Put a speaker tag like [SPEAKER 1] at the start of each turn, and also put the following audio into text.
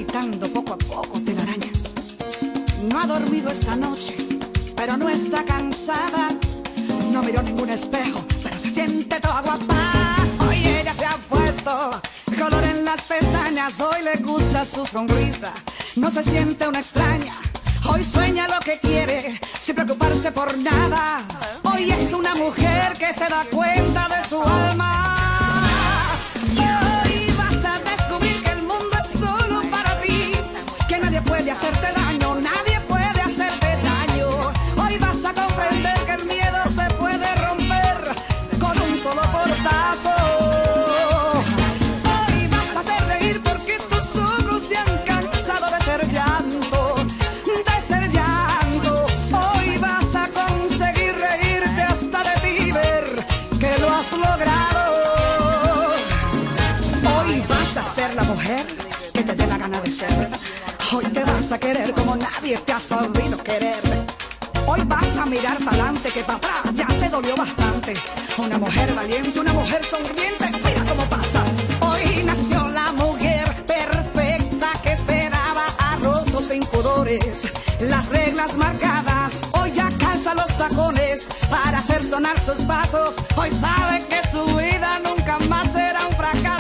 [SPEAKER 1] quitando poco a poco telarañas. No ha dormido esta noche, pero no está cansada. No miró ningún espejo, pero se siente toda guapa. Hoy ella se ha puesto color en las pestañas. Hoy le gusta su sonrisa, no se siente una extraña. Hoy sueña lo que quiere, sin preocuparse por nada. Hoy es una mujer que se da cuenta de su alma. Hoy vas a descubrir que el mundo es solo para ti, que nadie puede hacerte daño, nadie puede hacerte daño. Hoy vas a comprender que el miedo se puede romper con un solo portazo. Hoy vas a hacer reír porque tus ojos se han cansado de ser llanto, de ser llanto. Hoy vas a conseguir reírte hasta de ti, ver que lo has logrado. Hoy vas a ser la mujer que te dé la gana de ser. Hoy te vas a querer como nadie te ha sabido querer. Hoy vas a mirar para adelante, que papá ya te dolió bastante. Una mujer valiente, una mujer sonriente, mira cómo pasa. Hoy nació la mujer perfecta que esperaba, ha roto sin pudores las reglas marcadas. Hoy ya calza los tacones para hacer sonar sus pasos. Hoy sabe que su vida nunca más será un fracaso.